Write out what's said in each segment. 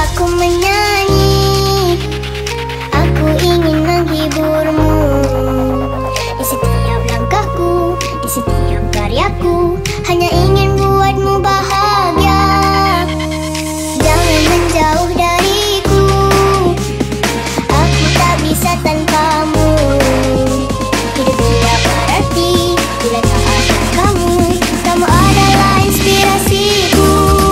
aku menyanyi, aku ingin menghiburmu. Di setiap langkahku, di setiap karyaku, hanya ingin buatmu bahagia. Jangan menjauh dariku, aku tak bisa tanpamu. Hidup tidak berarti bila tak ada kamu. Kamu adalah inspirasiku.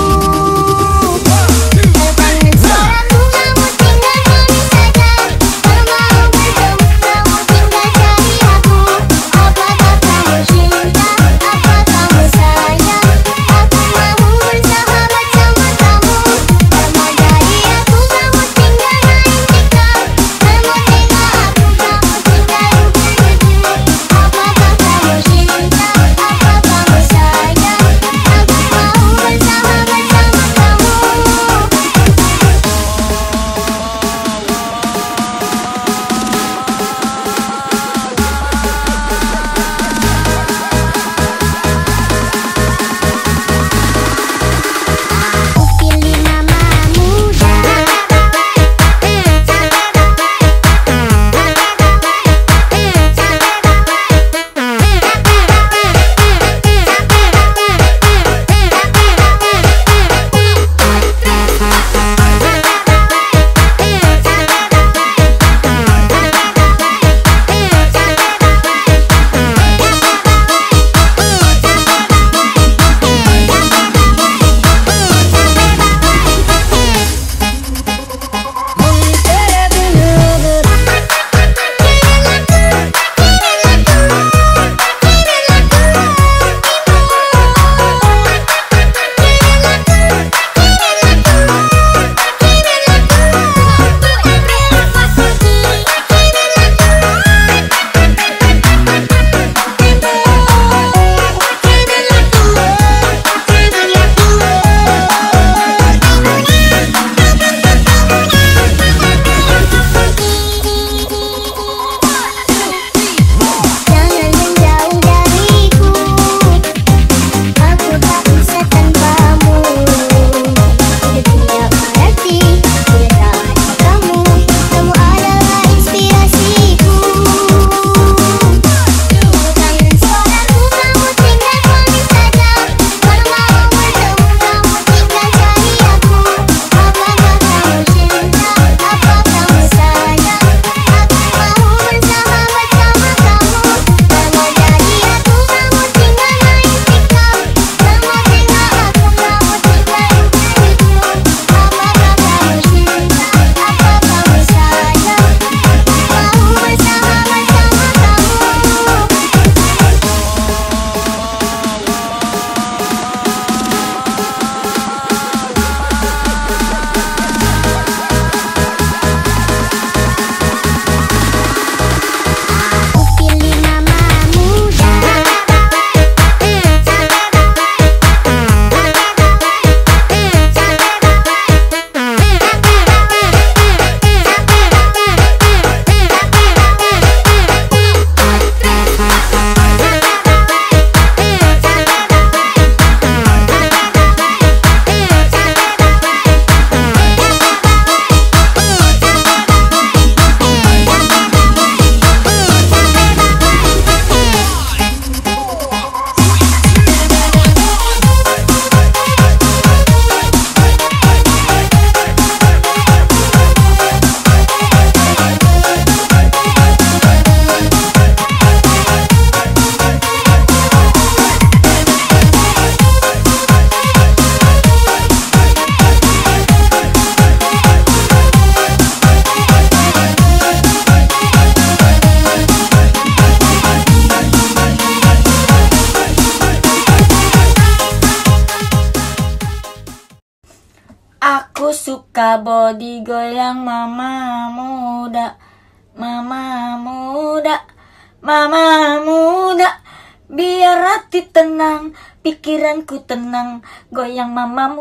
Kalau kangen suaramu, kamu tinggal panggil saja. Kalau mau bertemu, kamu tinggal cari aku. Apakah kamu cinta? Apa kamu sayang? Aku mau bersahabat sama kamu. Kalau mau jadi aku, kamu tinggal main tiktok. Kalau mau tengok aku, kamu tinggal lupa-lupa. Apakah kamu cinta? Apa kamu sayang? Aku mau bersahabat sama kamu. Aku pilih mama muda. Jangan menjauh dariku, aku tak bisa tanpamu. Hidup tidak berarti bila tak ada kamu. Kamu adalah inspirasiku. Kalau kangen suaramu, kamu tinggal panggil saja. Kalau mau bertemu, kamu tinggal cari aku. Apakah kamu cinta? Apa kamu sayang? Aku mau bersahabat sama kamu. Kalau mau jadi aku, kamu tinggal main tiktok. Kalau mau tengok aku, kamu tinggal lupa-lupa. Apakah kamu cinta? Apa kamu sayang? Aku mau bersahabat sama kamu. Aku pilih mama muda. Aku suka body goyang mama muda, mama muda, mama muda. Biar hati tenang, pikiranku tenang, goyang mama muda.